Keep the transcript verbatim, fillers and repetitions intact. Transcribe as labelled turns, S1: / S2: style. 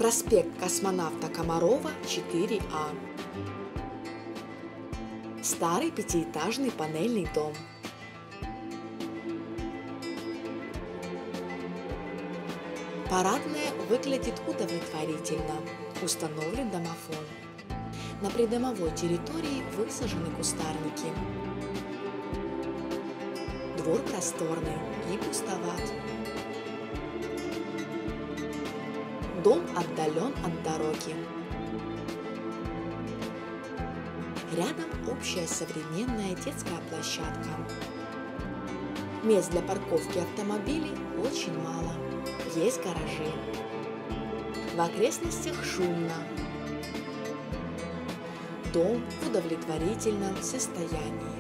S1: Проспект Космонавта Комарова, четыре А. Старый пятиэтажный панельный дом. Парадная выглядит удовлетворительно. Установлен домофон. На придомовой территории высажены кустарники. Двор просторный и пустоват. Дом отдален от дороги. Рядом общая современная детская площадка. Мест для парковки автомобилей очень мало. Есть гаражи. В окрестностях шумно. Дом в удовлетворительном состоянии.